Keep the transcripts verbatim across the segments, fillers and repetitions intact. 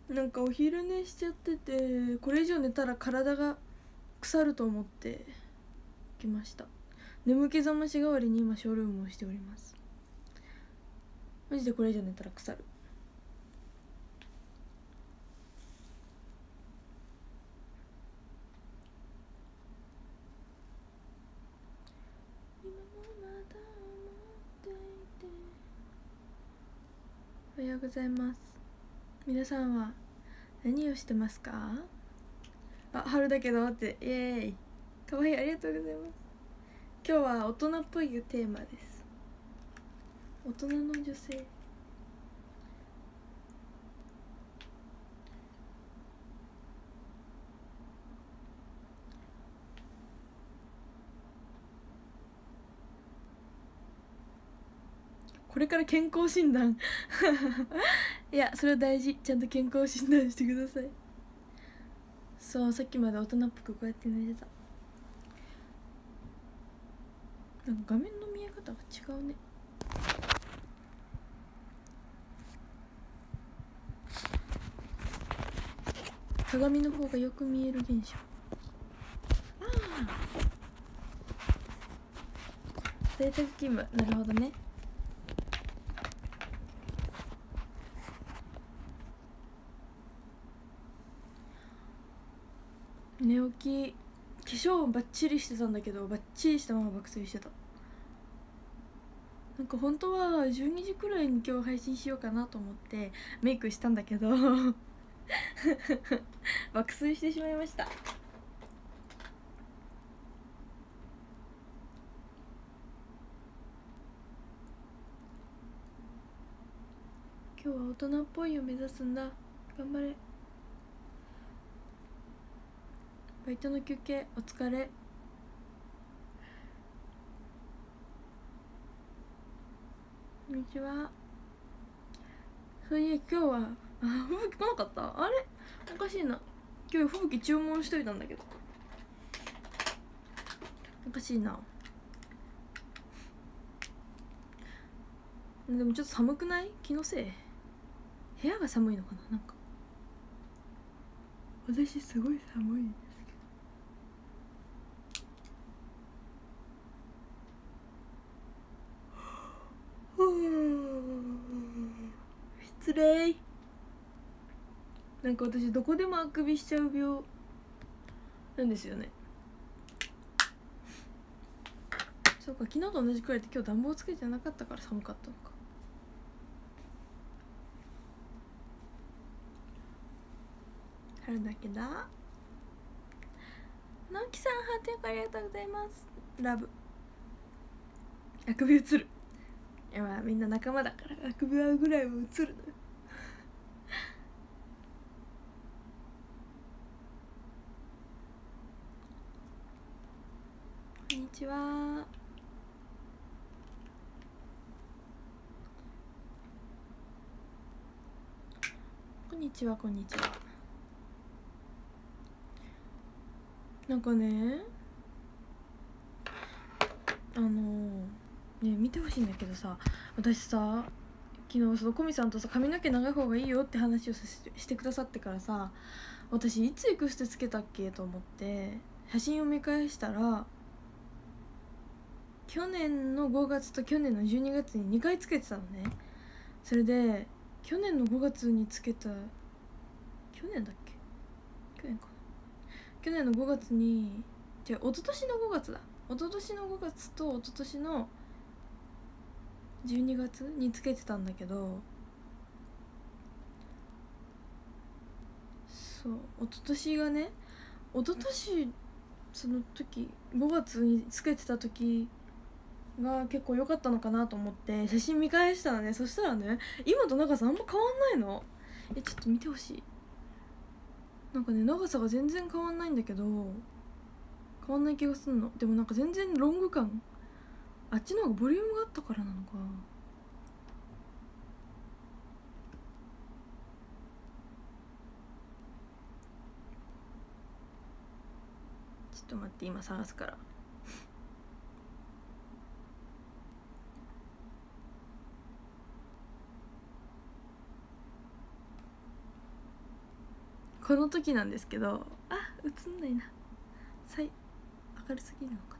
なんかお昼寝しちゃってて、これ以上寝たら体が腐ると思って来ました。眠気覚まし代わりに今ショールームをしております。マジでこれ以上寝たら腐る。おはようございます。皆さんは何をしてますか？あ、春だけどってイエーイ、かわいい、ありがとうございます。今日は大人っぽいテーマです。大人の女性。これから健康診断いや、それは大事。ちゃんと健康診断してください。そう、さっきまで大人っぽくこうやって寝てた。なんか画面の見え方が違うね。鏡の方がよく見える現象。ああ、在宅勤務、なるほどね。寝起き、化粧バッチリしてたんだけど、バッチリしたまま爆睡してた。なんか本当はじゅうにじくらいに今日配信しようかなと思ってメイクしたんだけど爆睡してしまいました。今日は大人っぽいを目指すんだ。頑張れ。バイトの休憩お疲れ。こんにちは。そういや今日はあ、吹雪来なかった。あれおかしいな。今日吹雪注文しといたんだけどおかしいな。でもちょっと寒くない？気のせい？部屋が寒いのかな。なんか私すごい寒いですけど。失礼。なんか私どこでもあくびしちゃう病なんですよね。そうか、昨日と同じくらいで今日暖房つけてなかったから寒かったのか。春だけだ。直樹さん、ハートよくありがとうございます。ラブ。あくび映る。いや、まあみんな仲間だからあくび合うぐらいは映るのよ。こんにちは。こんにちは、こんにちは。なんかね、あのね、見てほしいんだけどさ、私さ、昨日そのコミさんとさ、髪の毛長い方がいいよって話をしてくださってからさ、私いつエクステつけたっけと思って写真を見返したら、去年のごがつと去年のじゅうにがつににかいつけてたのね。それで去年のごがつにつけた、去年だっけ、去年かな、去年のごがつに、じゃあ一昨年のごがつだ、一昨年のごがつと一昨年のじゅうにがつにつけてたんだけど、そう一昨年がね、一昨年その時ごがつにつけてた時が結構良かったのかなと思って写真見返したらね、そしたらね、今と長さあんま変わんないの。え、ちょっと見てほしい。なんかね、長さが全然変わんないんだけど、変わんない気がすんの。でもなんか全然ロング感、あっちの方がボリュームがあったからなのか。ちょっと待って、今探すから。 この時なんですけど、あ映んないな、さい明るすぎるのかな。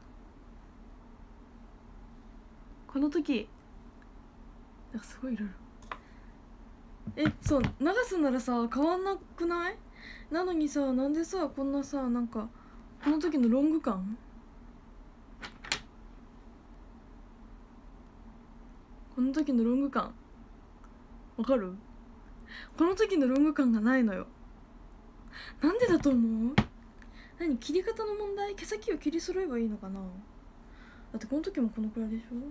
この時なんかすごいいろいろえそう流すならさ変わんなくない？なのにさ、なんでさこんなさ、なんかこの時のロング感、この時のロング感わかる？この時のロング感がないのよ。なんでだと思う？何、切り方の問題？毛先を切り揃えばいいのかな。だってこの時もこのくらいでしょ。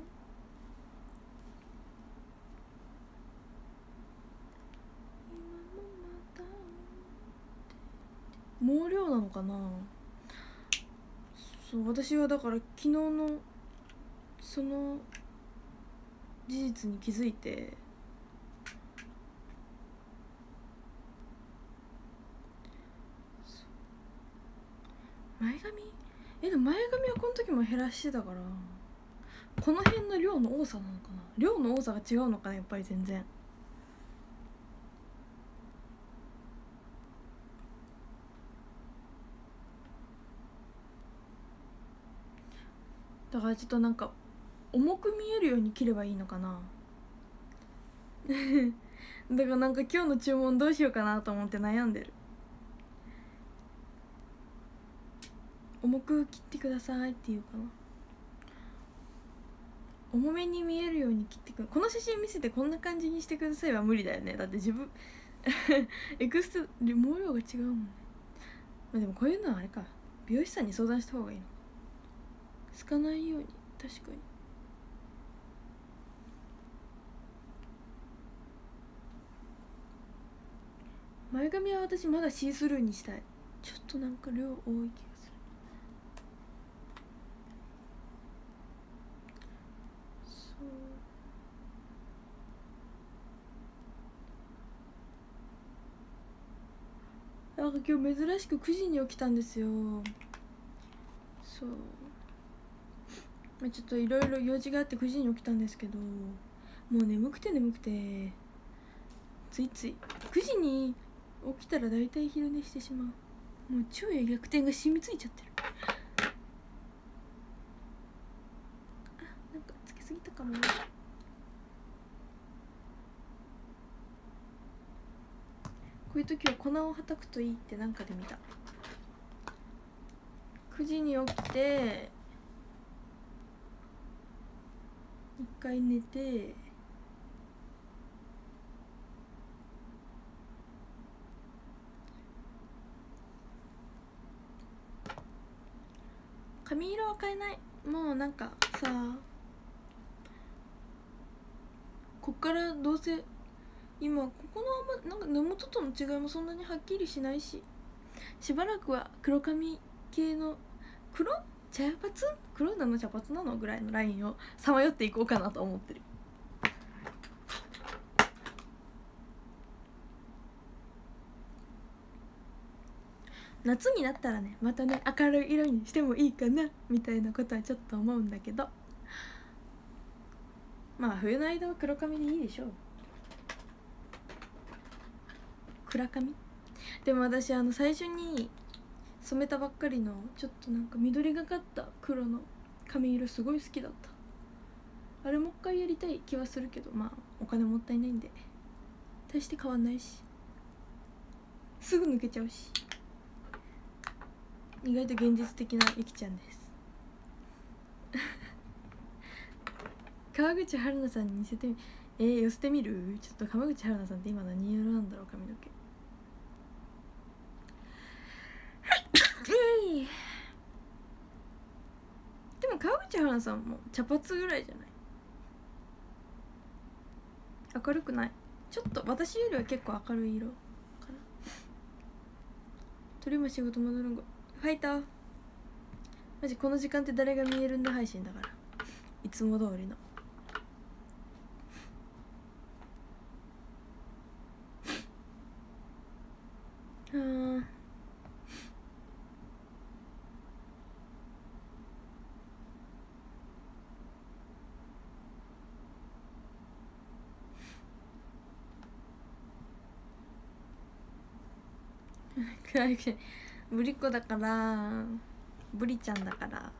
毛量なのかな。そう、私はだから昨日のその事実に気づいて、前髪えでも前髪はこの時も減らしてたから、この辺の量の多さなのかな。量の多さが違うのかな、やっぱり全然。だからちょっとなんか重く見えるように切ればいいのかなだからなんか今日の注文どうしようかなと思って悩んでる。重く切ってくださいっていうかな、重めに見えるように切ってくる。この写真見せてこんな感じにしてくださいは無理だよね。だって自分エクステ毛量が違うもんね。まあでもこういうのはあれか、美容師さんに相談した方がいいの。すかないように。確かに前髪は私まだシースルーにしたい。ちょっとなんか量多い気がする。そうなんか今日珍しくくじに起きたんですよ。そう、まあ、ちょっといろいろ用事があってくじに起きたんですけど、もう眠くて眠くてついついくじに起きたら大体昼寝してしまう。もう昼夜逆転が染みついちゃってる。あ、なんかつけすぎたかも。こういう時は粉をはたくといいってなんかで見た。くじに起きて一回寝て、髪色は変えない。もうなんかさ、こっからどうせ今ここのあんまなんか根元との違いもそんなにはっきりしないし、しばらくは黒髪系の黒茶髪黒なの茶髪なのぐらいのラインをさまよっていこうかなと思ってる。夏になったらね、またね明るい色にしてもいいかなみたいなことはちょっと思うんだけど、まあ冬の間は黒髪でいいでしょう。暗髪でも私あの最初に染めたばっかりのちょっとなんか緑がかった黒の髪色すごい好きだった。あれもう一回やりたい気はするけど、まあお金もったいないんで大して変わんないし、すぐ抜けちゃうし、意外と現実的なゆきちゃんです川口春奈さんに似せてみえー、寄せてみる。ちょっと川口春奈さんって今何色なんだろう髪の毛でも川口春奈さんも茶髪ぐらいじゃない？明るくない？ちょっと私よりは結構明るい色かな。鳥も仕事戻るんごファイターマジこの時間って誰が見えるんだ配信だから、いつも通りのあーぶりっ子だからぶりちゃんだから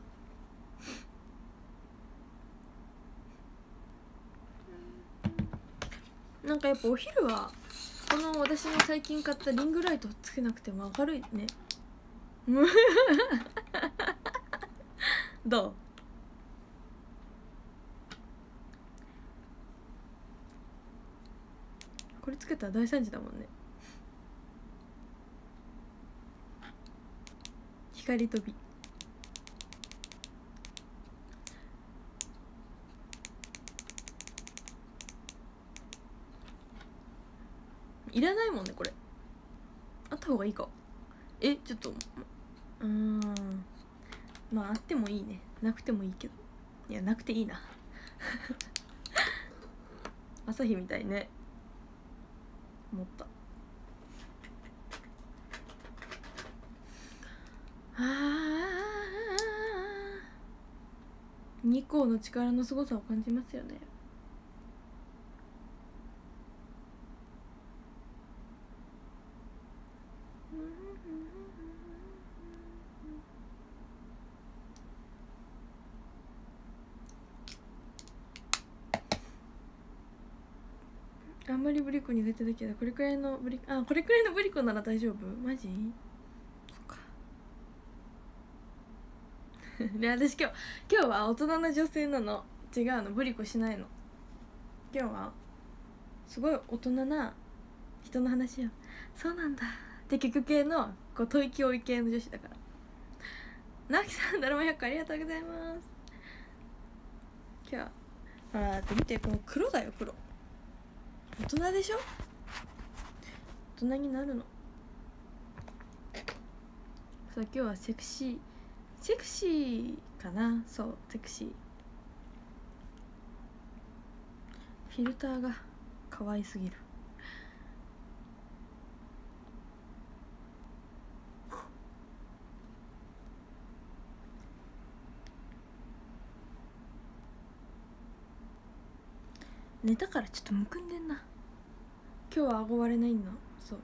なんかやっぱお昼はこの私の最近買ったリングライトつけなくても明るいねどう？これつけたら大惨事だもんね。光飛びいらないもんねこれ。あった方がいいか。えちょっとうーんまああってもいいね。なくてもいいけど、いやなくていいな朝日みたいね。思った。あ日光の力のすごさを感じますよね。あんまりブリコ苦手だけどこれくらいのブリあこれくらいのブリコなら大丈夫？マジ？そっかで私今日今日は大人な女性なの。違うの、ブリコしないの。今日はすごい大人な人の話をそうなんだって聞く系のこう吐息多い系の女子だから。直樹さんだるまひゃっこありがとうございます。今日はあーって見てこの黒だよ黒。大人でしょ。大人になるの。そう今日はセクシーセクシーかな。そうセクシー。フィルターが可愛すぎる。寝たからちょっとむくんでんな。今日は顎割れないんだ。そう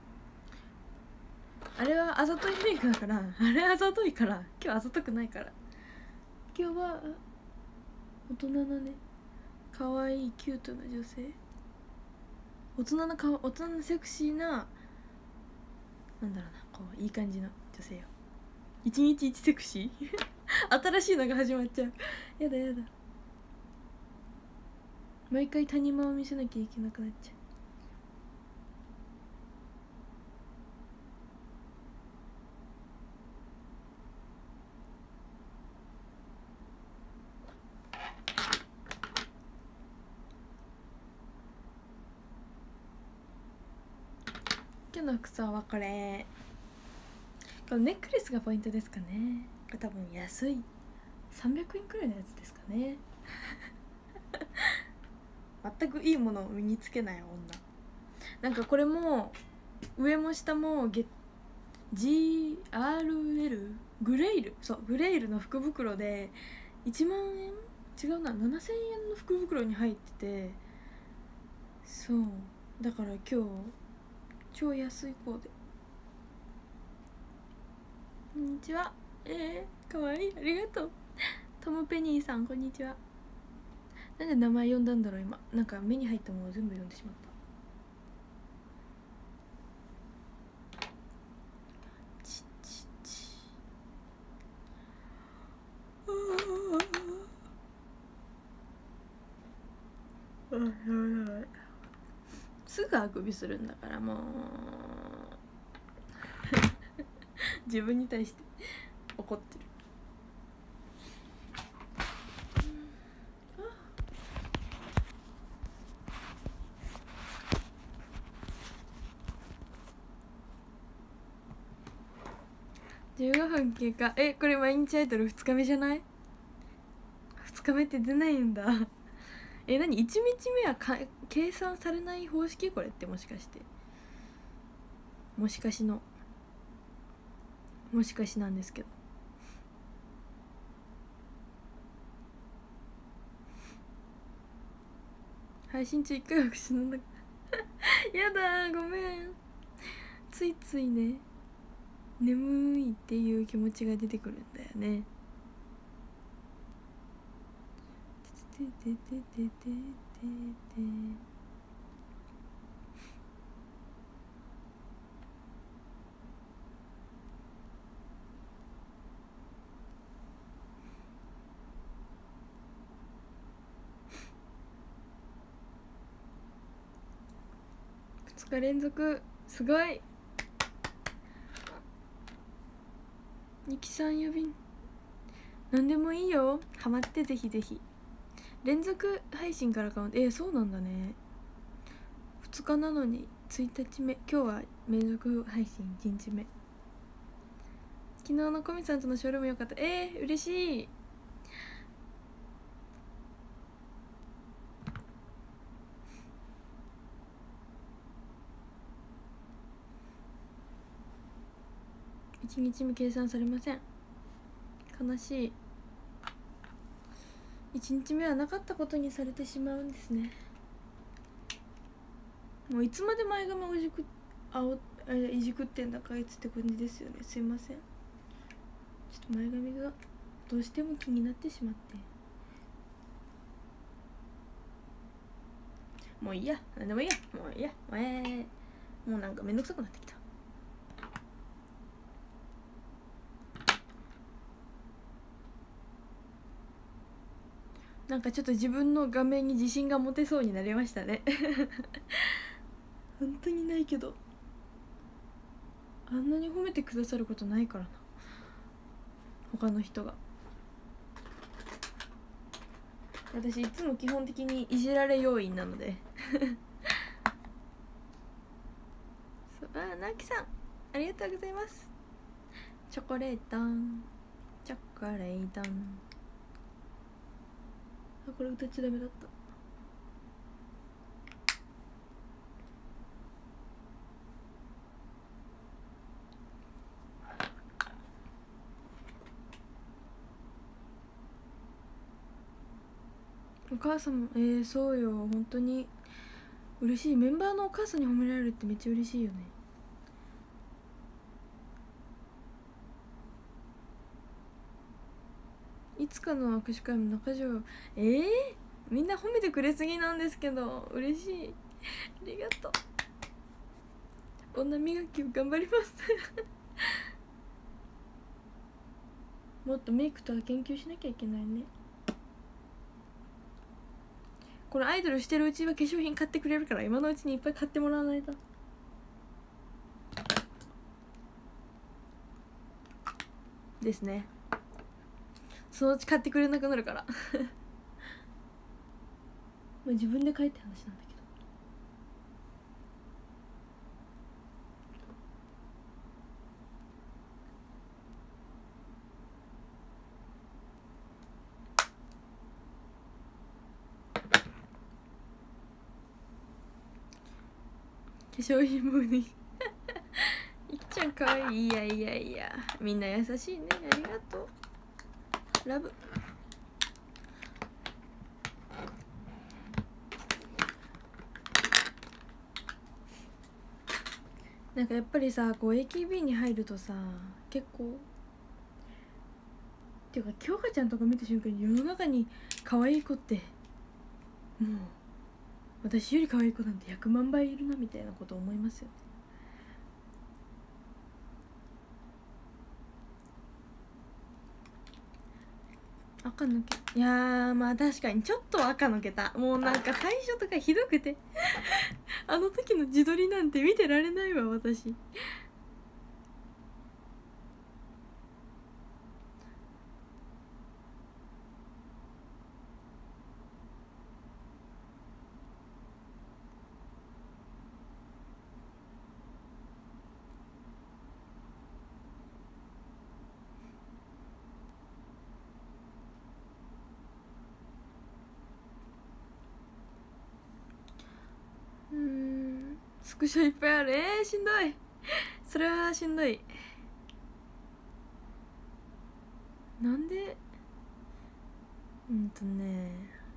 あれはあざといメイクだから。あれあざといから今日あざとくないから。今日は大人なね可愛いキュートな女性。大人なか大人なセクシーななんだろうなこういい感じの女性よ。一日一セクシー新しいのが始まっちゃう。やだやだ。毎回谷間を見せなきゃいけなくなっちゃう。今日の服装はこれ。このネックレスがポイントですかね。これ多分安いさんびゃくえんくらいのやつですかね全くいいものを身につけない女。なんかこれも上も下もゲ ジーアールエル グレイルそうグレイルの福袋でいちまんえん違うなななせんえんの福袋に入ってて、そうだから今日超安いコーデ。こんにちは。えー、かわいいありがとうトムペニーさんこんにちは。なんで名前呼んだんだろう今。なんか目に入ったもの全部読んでしまった。チッチッチあああすぐあくびするんだからもう自分に対して怒ってる。じゅうごふん経過。えこれ毎日アイドルふつかめじゃない？ふつかめって出ないんだえ何いちにちめはか計算されない方式？これってもしかしてもしかしのもしかしなんですけど。配信中いっかいは死ぬんだやだごめんついついね眠いっていう気持ちが出てくるんだよね。てててててててふつか連続すごい。ニキさん呼びなんでもいいよ、ハマってぜひぜひ。連続配信からかも。えー、そうなんだね。ふつかなのについたちめ、今日は連続配信いちにちめ。昨日のコミさんとのショールームよかった。えー、嬉しい。いちにちめ計算されません。悲しい。いちにちめはなかったことにされてしまうんですね。もういつまで前髪をいじくあおあいじくってんだかいつって感じですよね。すいません。ちょっと前髪がどうしても気になってしまって。もういいや、なんでもいいや、もういいや、えー、もうなんかめんどくさくなってきた。なんかちょっと自分の画面に自信が持てそうになりましたね本当にないけど、あんなに褒めてくださることないからな、他の人が。私いつも基本的にいじられ要員なのでそう、あ、なきさんありがとうございます。チョコレートチョコレート、あ、これ歌っちゃダメだった。お母さんも、えー、そうよ、本当に嬉しい。メンバーのお母さんに褒められるってめっちゃ嬉しいよね。いつかの握手会も中条、えー、みんな褒めてくれすぎなんですけど嬉しい、ありがとう。女磨きを頑張りますもっとメイクとか研究しなきゃいけないね。このアイドルしてるうちは化粧品買ってくれるから、今のうちにいっぱい買ってもらわないとですね。そのうち買ってくれなくなるからまあ自分で買えって話なんだけど、化粧品もにいっちゃんかわいい。いやいやいや、みんな優しいね、ありがとう、ラブ。なんかやっぱりさ、こう エーケービー に入るとさ、結構っていうか京香ちゃんとか見た瞬間に世の中に可愛い子ってもう私より可愛い子なんてひゃくまんばいいるなみたいなこと思いますよね。赤抜け、いやー、まあ確かにちょっと赤抜けた。もうなんか最初とかひどくてあの時の自撮りなんて見てられないわ私。うーん、スクショいっぱいある。えー、しんどいそれはしんどい。なんで、うんとね、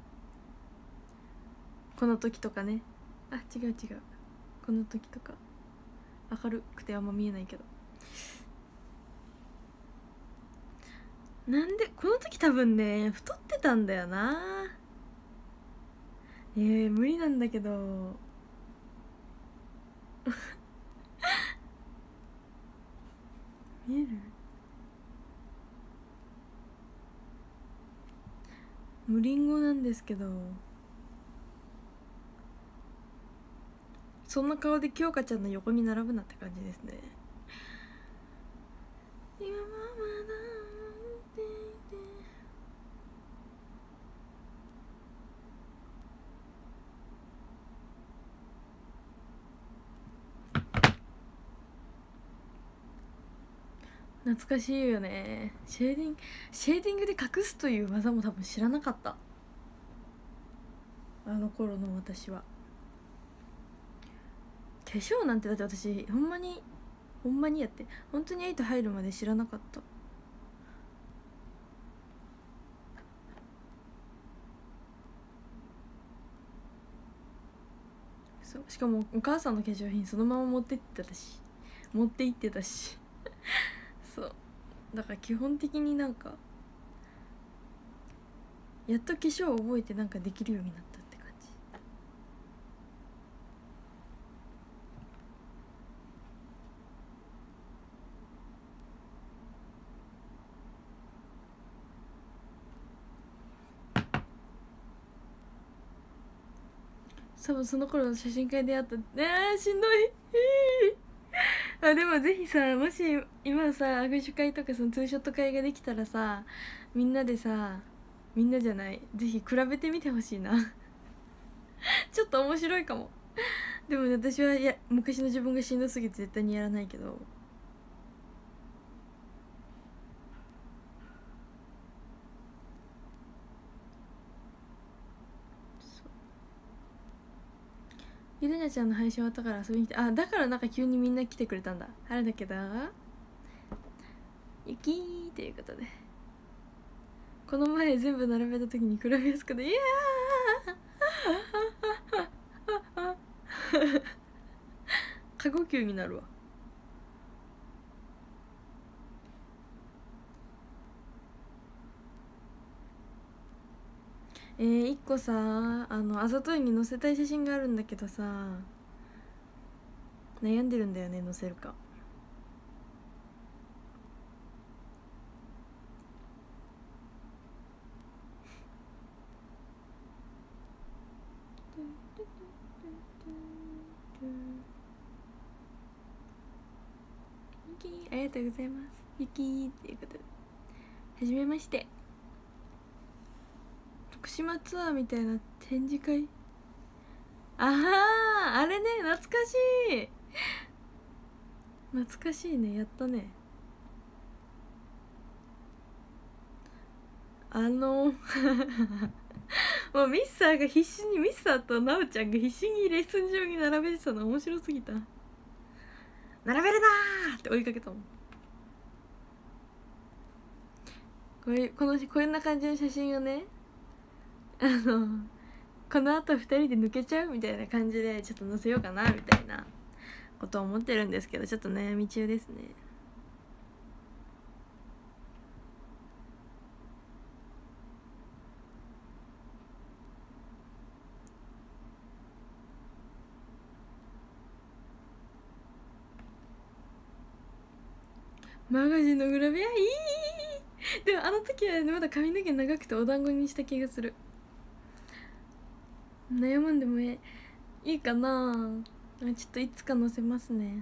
この時とかね、あ、違う違う、この時とか明るくてあんま見えないけど、 なんでこの時多分ね太ってたんだよな。えー、無理なんだけど見える？無リンゴなんですけど、そんな顔で京香ちゃんの横に並ぶなって感じですね。今まで懐かしいよね。シェーディングシェーディングで隠すという技も多分知らなかった、あの頃の私は。化粧なんてだって私ほんまにほんまにやって本当にエイト入るまで知らなかった。そう、しかもお母さんの化粧品そのまま持ってってたし持って行ってたしそうだから基本的になんかやっと化粧を覚えてなんかできるようになったって感じ。多分その頃の写真会で会ったねーしんどいあでもぜひさ、もし今さ握手会とかそのツーショット会ができたらさ、みんなでさ、みんなじゃない、ぜひ比べてみてほしいなちょっと面白いかもでも私はいや昔の自分がしんどすぎて絶対にやらないけど、ゆるなちゃんの配信終わったから遊びに来て、あだからなんか急にみんな来てくれたんだ。あれだけどゆきーということで、この前全部並べた時に比べやすくていやー過呼吸になるわ。えー、一個さ、あのあざといに載せたい写真があるんだけどさ、悩んでるんだよね、載せるか。ゆきありがとうございます。ゆきーっていうことで、はじめまして。徳島ツアーみたいな展示会、あああれね、懐かしい懐かしいね、やったね。あのもうミスターが必死にミスターとナオちゃんが必死にレッスン上に並べてたの面白すぎた。並べるなーって追いかけたもん。これこのこんな感じの写真をね、あのこのあとふたりで抜けちゃうみたいな感じでちょっと載せようかなみたいなことを思ってるんですけど、ちょっと悩み中ですね。マガジンのグラビアいい。でもあの時はまだ髪の毛長くてお団子にした気がする。悩まんでもえいいかな。ちょっといつか載せますね。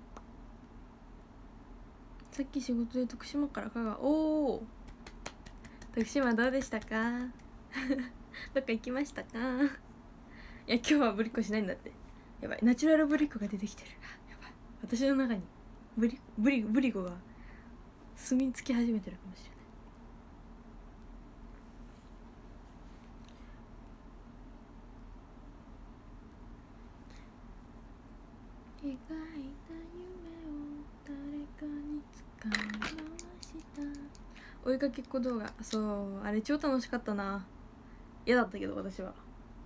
さっき仕事で徳島から香川、おお徳島どうでしたかどっか行きましたかいや今日はぶりっこしないんだって。やばい、ナチュラルぶりっ子が出てきてる。やばい、私の中にぶりぶりぶり子が住み着き始めてるかもしれない。描いた夢を誰かに使い回した。追いかけっこ動画、そうあれ超楽しかったな。嫌だったけど私は。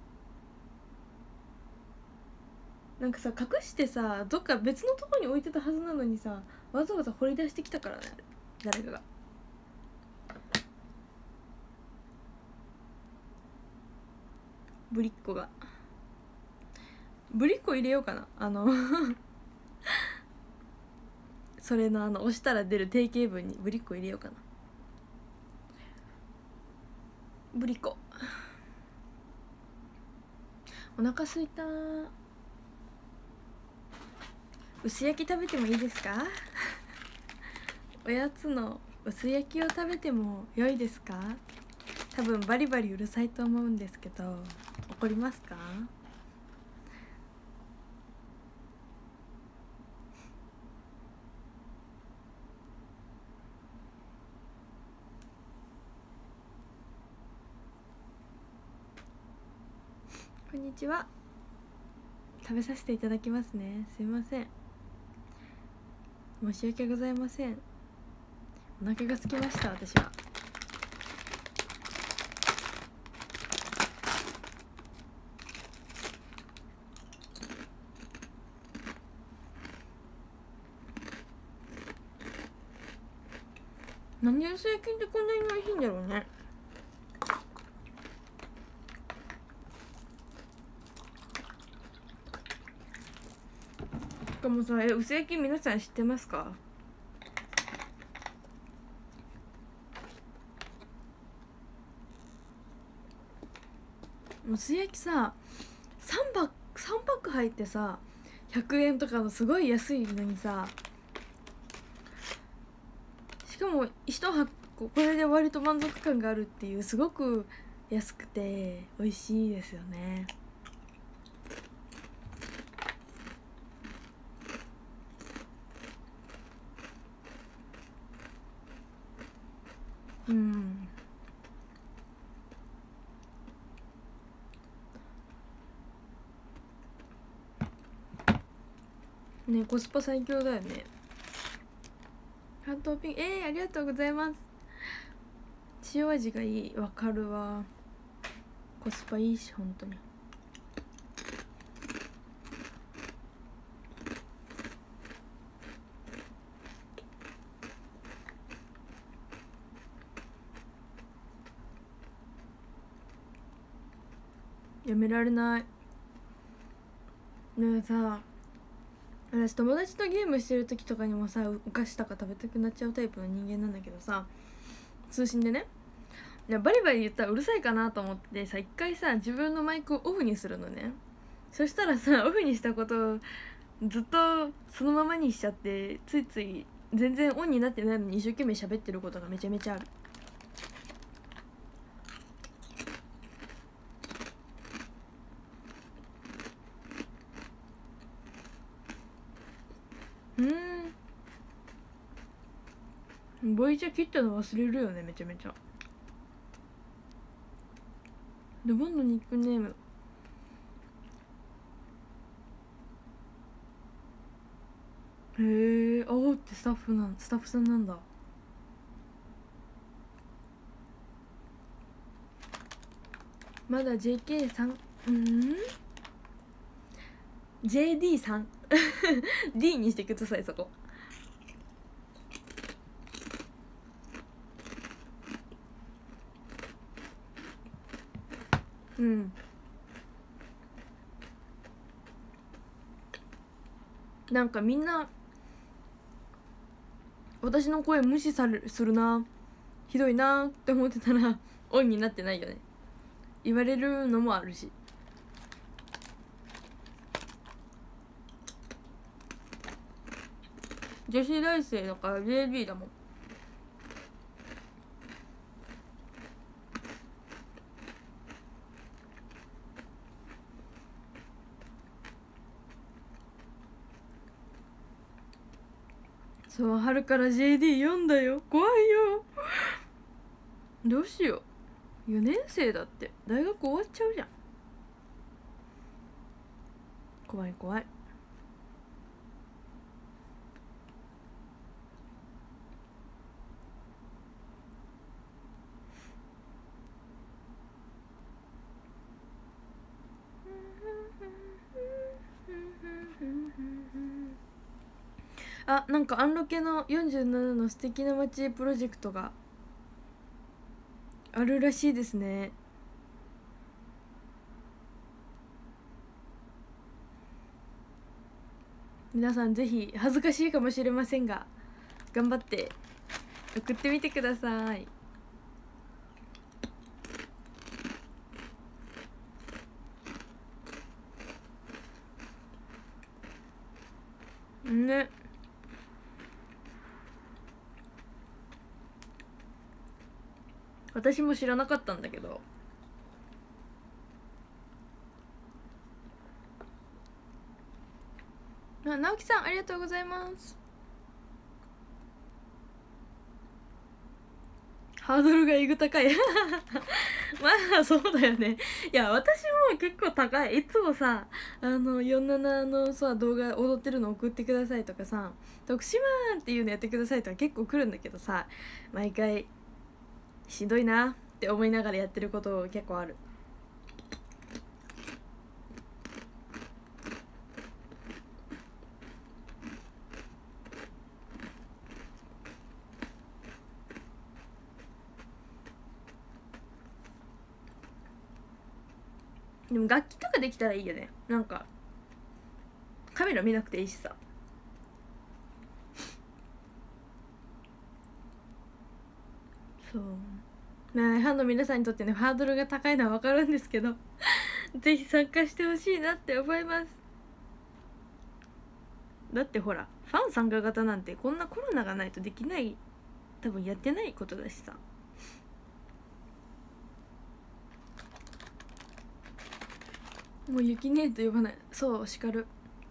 なんかさ、隠してさどっか別のとこに置いてたはずなのにさ、わざわざ掘り出してきたからね、あれ誰かが。 ぶりっ子がぶりっ子入れようかな、あのそれのあの押したら出る定型文にぶりっ子入れようかな。ぶりっ子お腹すいた。薄焼き食べてもいいですかおやつの薄焼きを食べても良いですか。多分バリバリうるさいと思うんですけど怒りますか。こんにちは。食べさせていただきますね。すいません、申し訳ございません。お腹が空きました。私は何で薄焼きってこんなに美味しいんだろうね。しかもさ、え薄焼き皆さん知ってますか。薄焼きささんパックさんパック入ってさひゃくえんとかのすごい安いのにさ、しかもいちはここれで割と満足感があるっていう、すごく安くて美味しいですよね。うんね、コスパ最強だよね。ハートピンえー、ありがとうございます。塩味がいい。わかるわ。コスパいいし本当に。やめられない。ねえさ、私友達とゲームしてる時とかにもさお菓子とか食べたくなっちゃうタイプの人間なんだけどさ、通信でね、いやバリバリ言ったらうるさいかなと思ってさ、一回さ自分のマイクをオフにするのね。そしたらさオフにしたことをずっとそのままにしちゃって、ついつい全然オンになってないのに一生懸命喋ってることがめちゃめちゃある。うんボイチャ切ったの忘れるよねめちゃめちゃ。ルボンのニックネームへえ、青ってスタッフなんスタッフさんなんだ。まだ ジェーケー さんうん ジェーディー さんD にしてくださいそこ。うんなんかみんな私の声無視されするな、ひどいなって思ってたらオンになってないよね。言われるのもあるし。女子大生だから ジェービー だもん。そう春から ジェーディー 読んだよ。怖いよどうしよう、よねん生だって大学終わっちゃうじゃん。怖い怖い。あ、なんかアンロケのよんじゅうななの素敵な街プロジェクトがあるらしいですね。 皆さんぜひ恥ずかしいかもしれませんが頑張って送ってみてください。ね、私も知らなかったんだけど、あ、直樹さんありがとうございます。ハードルがえぐ高いまあそうだよね。いや私も結構高い。いつもさ、あのよんじゅうななのさ動画踊ってるの送ってくださいとかさ、徳島っていうのやってくださいとか結構来るんだけどさ、毎回しんどいなって思いながらやってること結構ある。でも楽器とかできたらいいよね。なんかカメラ見なくていいしさ。そうね、ファンの皆さんにとってねハードルが高いのは分かるんですけどぜひ参加してほしいなって思います。だってほらファン参加型なんてこんなコロナがないとできない、多分やってないことだしさ。もうゆきねえと呼ばない。そう叱る。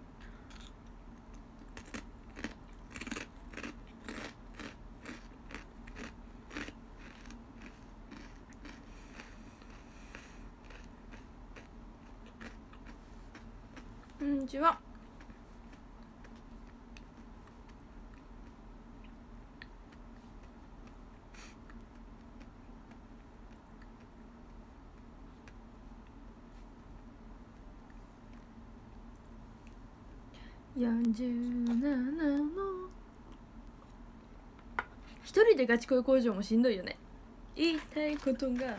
こんにちは。よんじゅうななの一人でガチ恋工場もしんどいよね。言いたいことが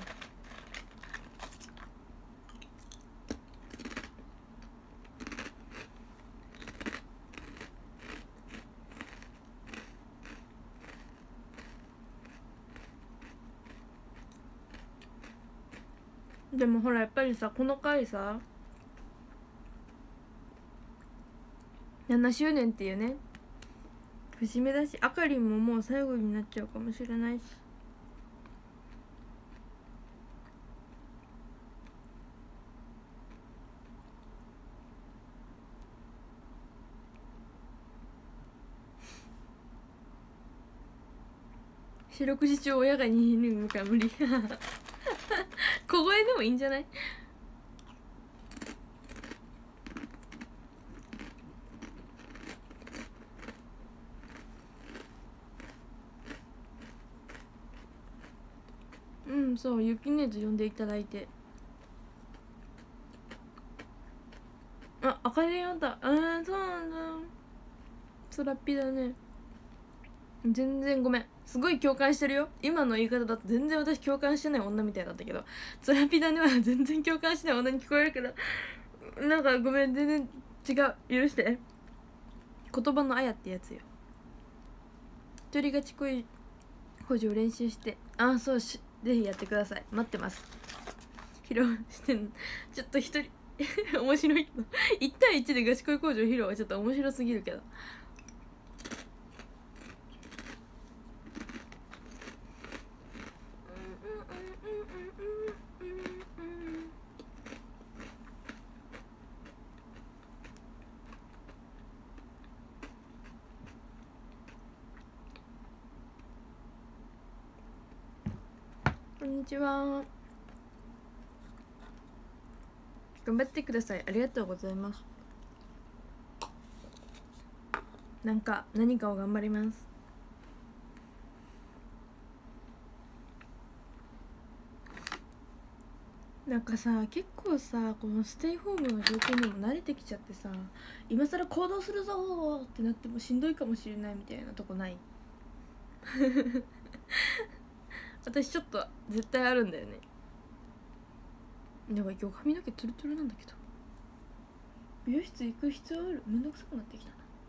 でもほらやっぱりさこの回さななしゅうねんっていうね節目だし、あかりんももう最後になっちゃうかもしれないし。四六時中親がに犬むか無理小声でもいいんじゃない？うん、そう、ゆきねえと呼んでいただいて。あ、あかりんあった。あー、そうなんだ。つらっぴだね。全然ごめん、すごい共感してるよ。今の言い方だと全然私共感してない女みたいだったけど、つらぴだねは全然共感してない女に聞こえるけど、なんかごめん、全然違う、許して。言葉のあやってやつよ。一人勝ち恋補助練習して、あ、そうし、ぜひやってください。待ってます。披露してんのちょっと一人面白いけどいち対いちでガチ恋工場披露はちょっと面白すぎるけど、こんにちは。頑張ってください。ありがとうございます。なんか何かを頑張ります。なんかさ結構さこのステイホームの状況にも慣れてきちゃってさ、今更行動するぞーってなってもしんどいかもしれないみたいなとこない私ちょっと絶対あるんだよね。やばい、今日髪の毛ツルツルなんだけど美容室行く必要ある？めんどくさくなってきたな。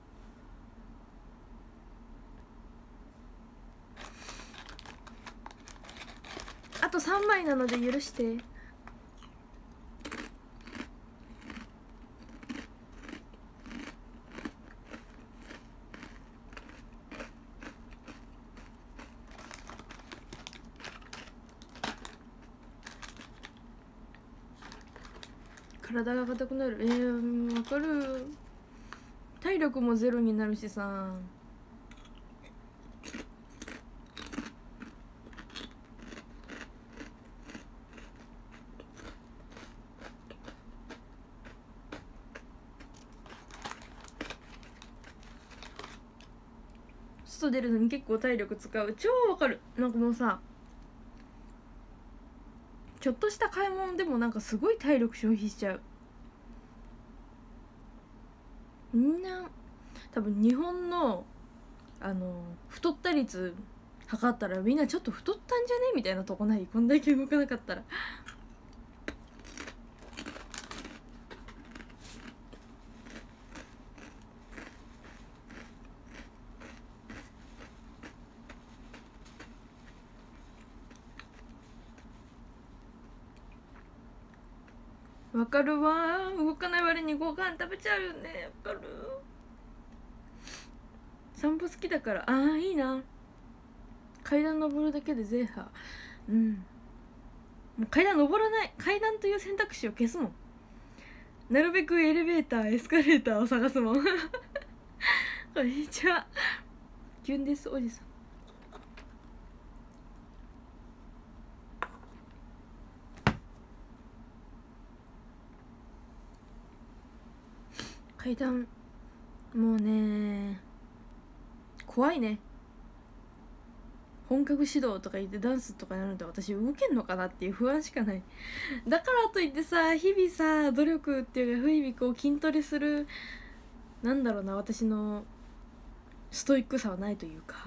さんまいなので許して。体が硬くなる。えー、わかる。体力もゼロになるしさ。外出るのに結構体力使う。超わかる。なんかもうさ、ちょっとした買い物でもなんかすごい体力消費しちゃう。みんな多分日本のあの太った率測ったらみんなちょっと太ったんじゃねみたいなとこない？こんだけ動かなかったら。わかるわ。動かない割にご飯食べちゃうよね。わかる。散歩好きだから。ああいいな。階段登るだけでゼーハー。うん。もう階段登らない。階段という選択肢を消すもん。なるべくエレベーターエスカレーターを探すもん。こんにちは。キュンですおじさん。階段もうね怖いね。本格指導とか言ってダンスとかやると私動けんのかなっていう不安しかない。だからといってさ、日々さ努力っていうか日々こう筋トレするなんだろうな、私のストイックさはないというか。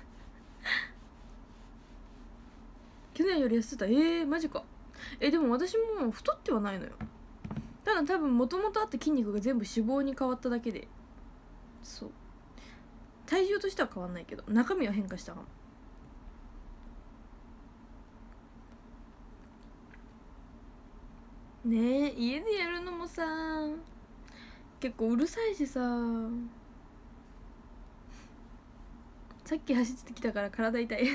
去年より痩せてた。えー、マジか。えでも私も太ってはないのよ。ただ多分もともとあった筋肉が全部脂肪に変わっただけで、そう体重としては変わんないけど中身は変化したかも。ねえ家でやるのもさ結構うるさいしさ。さっき走ってきたから体痛い。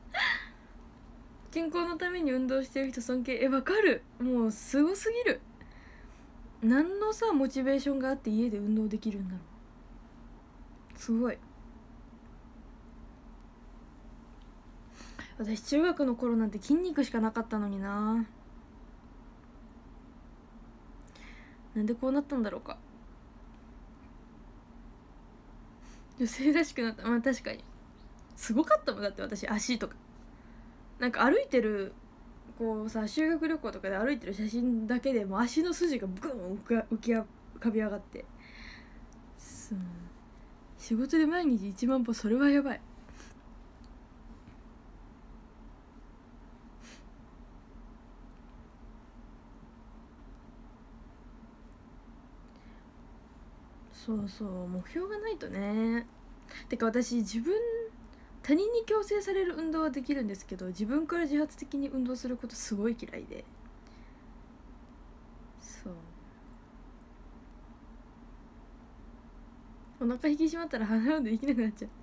健康のために運動してる人尊敬。えわかる。もうすごすぎる。何のさモチベーションがあって家で運動できるんだろう。すごい。私中学の頃なんて筋肉しかなかったのにな。なんでこうなったんだろうか。女性らしくなった。まあ確かにすごかったもん。だって私足とかなんか歩いてるこうさ修学旅行とかで歩いてる写真だけでも足の筋がブン浮き浮かび上がって、そう仕事で毎日いちまん歩、それはやばい。そうそう目標がないとね。てか私自分他人に強制される運動はできるんですけど自分から自発的に運動することすごい嫌いで、そうお腹引き締まったら鼻でできなくなっちゃう。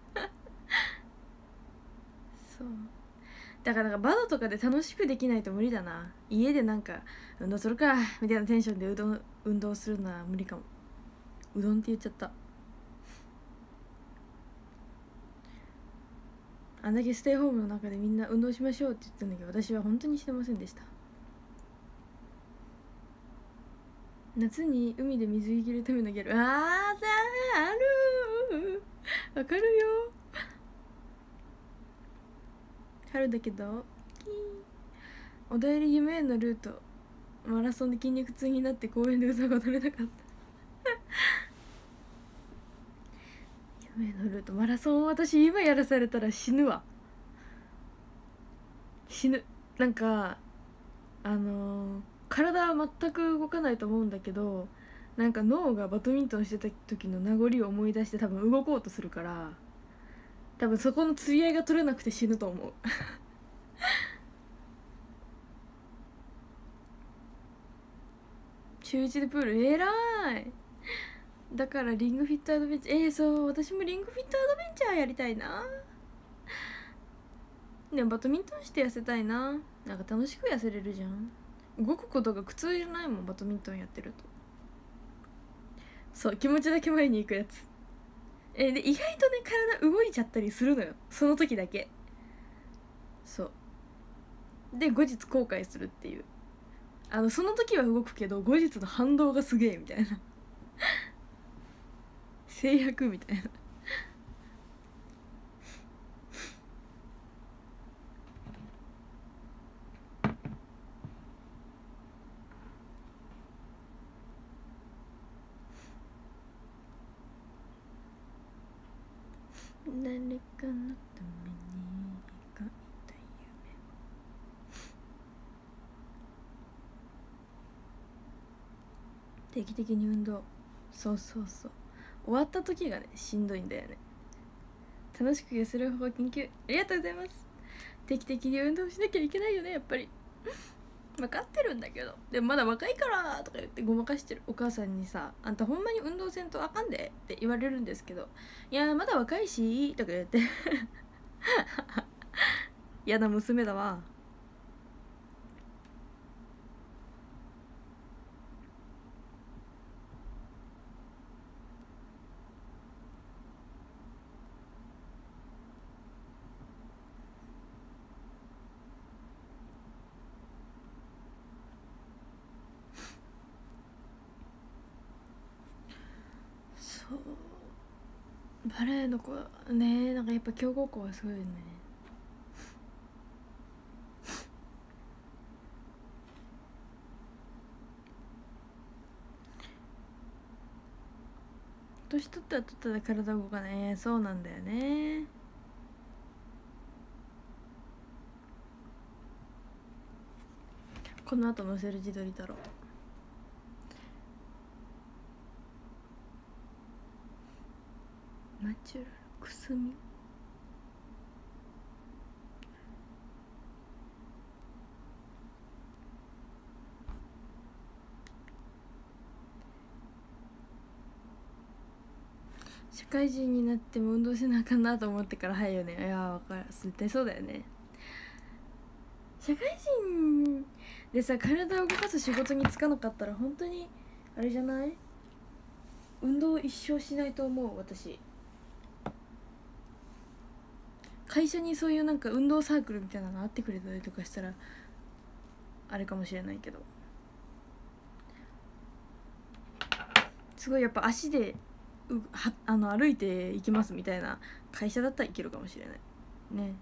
そうだからなんかバドとかで楽しくできないと無理だな。家でなんか運動するかみたいなテンションでうどん運動するのは無理かも。うどんって言っちゃった。あんだけステイホームの中でみんな運動しましょうって言ったんだけど私は本当にしてませんでした。夏に海で水着着るためのギャル、あーだーあるーわかるよ。春だけどおだいり夢へのルートマラソンで筋肉痛になって公園で歌が踊れなかった。夢へのルートマラソン私今やらされたら死ぬわ。死ぬ。なんかあのー、体は全く動かないと思うんだけどなんか脳がバドミントンしてた時の名残を思い出して多分動こうとするから多分そこの釣り合いが取れなくて死ぬと思う。 中いちでプールえらい。だからリングフィットアドベンチャー、えー、そう私もリングフィットアドベンチャーやりたいな。でもバドミントンして痩せたいな。なんか楽しく痩せれるじゃん。動くことが苦痛じゃないもんバドミントンやってると。そう気持ちだけ前に行くやつ。えー、で意外とね体動いちゃったりするのよその時だけ。そうで後日後悔するっていう。あのその時は動くけど後日の反動がすげえみたいな制約みたいな誰かのために描いた夢。定期的に運動。そうそうそう終わった時がねしんどいんだよね。楽しく痩せる方法研究ありがとうございます。定期的に運動しなきゃいけないよねやっぱり分かってるんだけどでもまだ若いからとか言ってごまかしてる。お母さんにさあんたほんまに運動せんとあかんでって言われるんですけどいやまだ若いしとか言って嫌な娘だわ。そうバレエの子ねなんかやっぱ強豪校はすごいよね。年取ったら取ったら体動かない。そうなんだよね。この後載せる自撮り太郎ナチュラルくすみ。社会人になっても運動せなあかんなと思ってから早いよね。いや分かる絶対そうだよね。社会人でさ体を動かす仕事に就かなかったら本当にあれじゃない？運動一生しないと思う私。会社にそういうなんか運動サークルみたいなのあってくれたりとかしたらあれかもしれないけどすごいやっぱ足でうはあの歩いて行きますみたいな会社だったらいけるかもしれないね。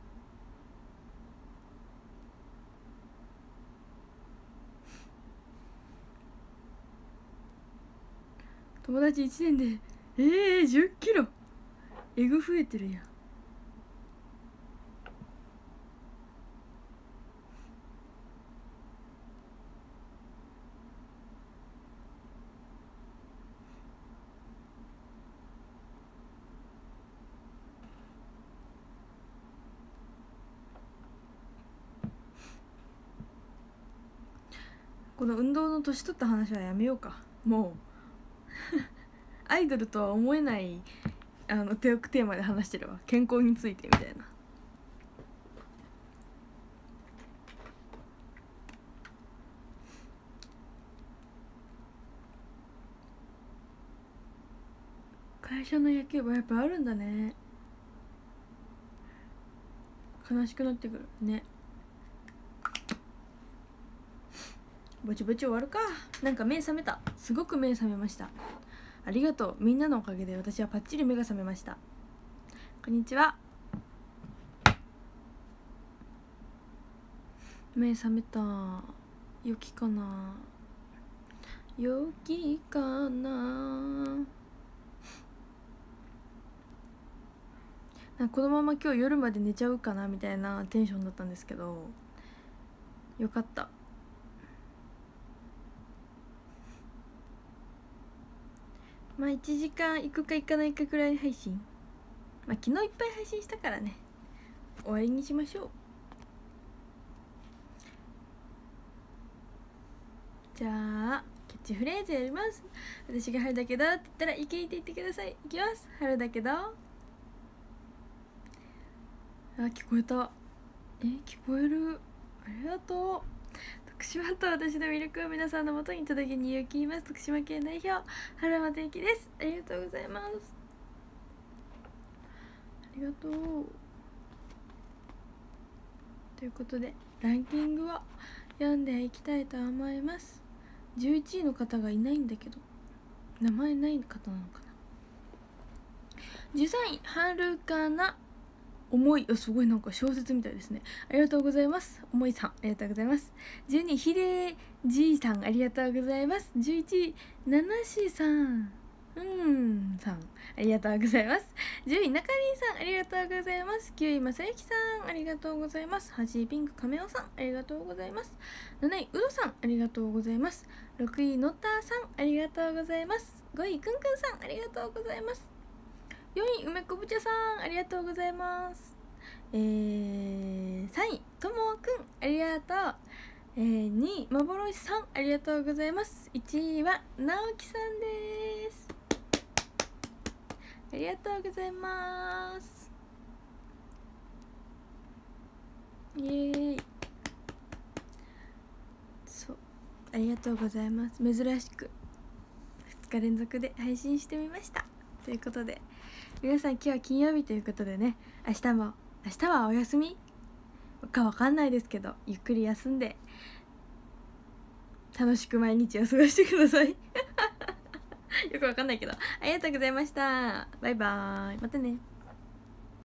友達いちねんでえー、じゅっキロえぐ増えてるやん。この運動の年取った話はやめようかもうアイドルとは思えないあのテーマで話してるわ。健康についてみたいな。会社の野球部やっぱあるんだね。悲しくなってくるね。ぼちぼち終わるか。なんか目覚めた。すごく目覚めました。ありがとう。みんなのおかげで私はパッチリ目が覚めました。こんにちは。目覚めた。良きかな良きかな。なんかこのまま今日夜まで寝ちゃうかなみたいなテンションだったんですけどよかった。まあいちじかん行くか行かないかくらい配信。まあ昨日いっぱい配信したからね終わりにしましょう。じゃあキャッチフレーズやります。私が春だけどって言ったらいけいって言ってください。いきます。春だけど、あ、聞こえた。え、聞こえる。ありがとう。徳島と私の魅力を皆さんのもとに届けに勇気います。徳島県代表春間天気です。ありがとうございます。ありがとう。ということでランキングを読んでいきたいと思います。じゅういちいの方がいないんだけど、名前ない方なのかな。じゅうさんい春かな思い、すごいなんか小説みたいですね。ありがとうございます。思いさん、ありがとうございます。じゅうにいひでじいさん、ありがとうございます。じゅういちいななしさん、うんさん、ありがとうございます。じゅうい中身さん、ありがとうございます。きゅういまさゆきさん、ありがとうございます。はちいピンクカメオさん、ありがとうございます。なないウドさん、ありがとうございます。ろくいのったさん、ありがとうございます。ごいくんくんさん、ありがとうございます。よんい梅こぶ茶さん、ありがとうございます。えー、さんいともくん、ありがとう。えー、にい幻さん、ありがとうございます。いちいは直樹さんです。ありがとうございます。イエーイ。そう、ありがとうございます。珍しくふつか連続で配信してみました。ということで皆さん、今日は金曜日ということでね、明日も明日はお休みかわかんないですけど、ゆっくり休んで楽しく毎日を過ごしてくださいよくわかんないけど、ありがとうございました。バイバーイ、またね。